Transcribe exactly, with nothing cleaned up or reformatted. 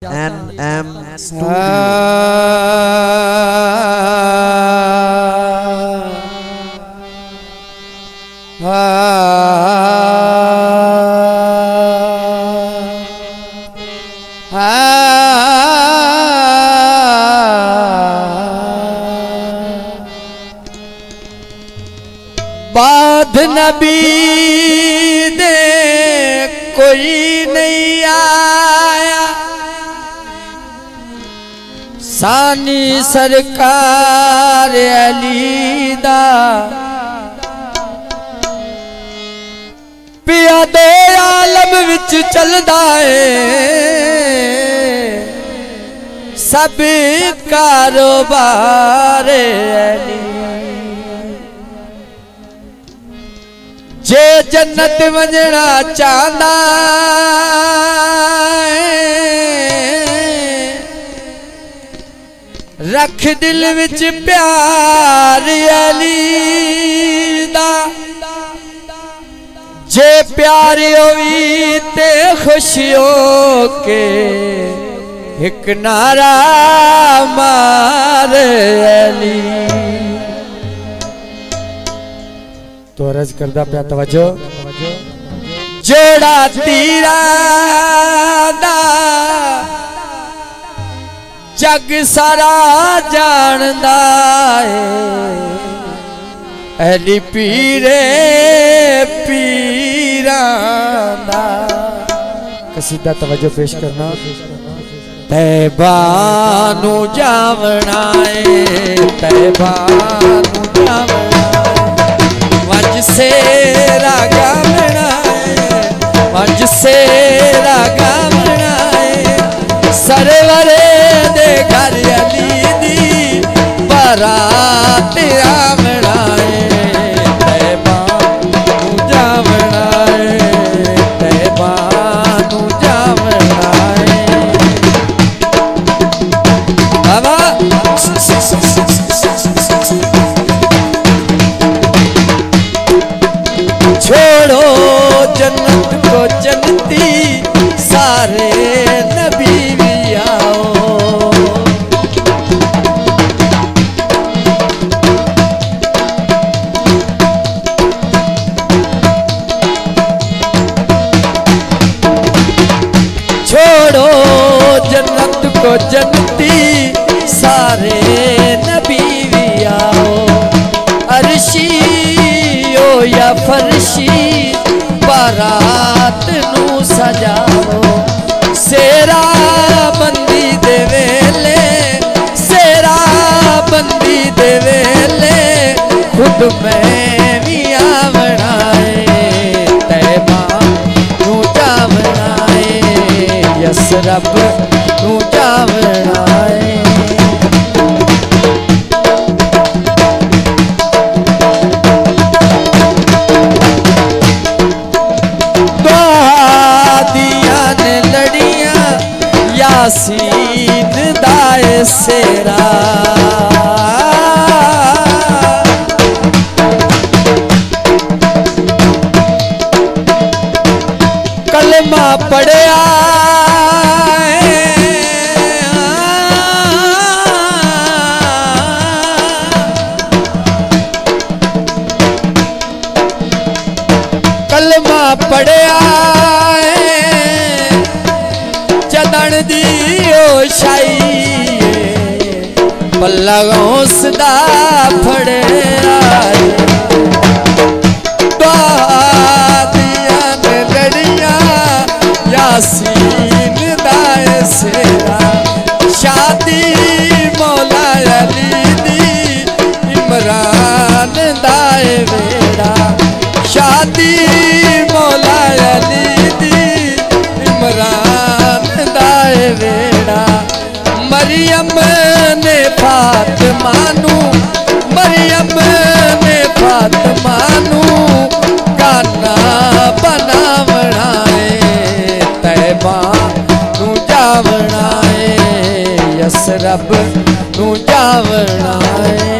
N M studio. बाद नबी दे कोई नहीं आया, सानी सरकार अली दा पिया दे आलम विच चलदा है, सब कारोबार अली। जे जन्नत वजना चाहता रख दिल विच प्यार अली दा, जे प्यार होवी ते खुशी हो के एक नारा मार अली। तो अर्ज करदा पिया तवज्जो, जोड़ा तीरा दा जग सारा जानदा है, अली पीरे पीरां दा। कसीदा तवज्जो पेश करना। तैबा नू जावना है, तैबा नू जावना वंज से रागा बनाए, वंज से रागा बनाए, सरवरे दे घर अली दी बारात बनाए। तैबा नू जावनाए, तैबा नू जावनाए बाबा। छोड़ो जन्नत को जन्नती, सारे नबी भी आओ। छोड़ो जन्नत को जन्नती, सारे नबी भी आओ। अर्शी या फरशी बारात नू सजाओ, सेरा बंदी दे वेले, सेरा बंदी दे वेले खुद मैं भी आवनाए। तैबा नू जावनाए, यसरब नू जावनाए। यासीन दाए सेरा कलमा पढ़िया, कलमा पढ़िया जदन दी ओशाई, पल्ला गौसदा फड़े आए। दिया ने लड़िया यासीन दाए सेरा, शादी मौला अली दी इमरान दाए वेड़ा, शादी मौला अली दी इमरान दाए वेड़ा। मरियम ने फातिमा नू, मरियम ने फातिमा नू गाना बनावनाए। तैबा नू जावनाए, यसरब नू जावनाए।